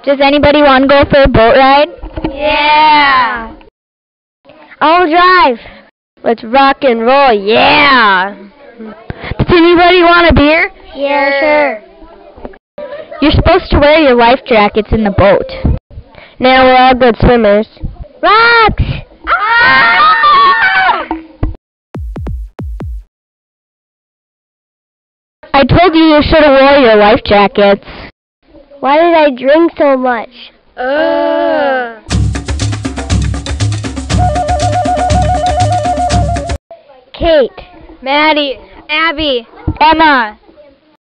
Does anybody want to go for a boat ride? Yeah! I'll drive. Let's rock and roll, yeah! Does anybody want a beer? Yeah, sure. You're supposed to wear your life jackets in the boat. Now we're all good swimmers. Rocks! Ah! I told you should have wore your life jackets. Why did I drink so much? Kate. Maddie. Abby. Emma.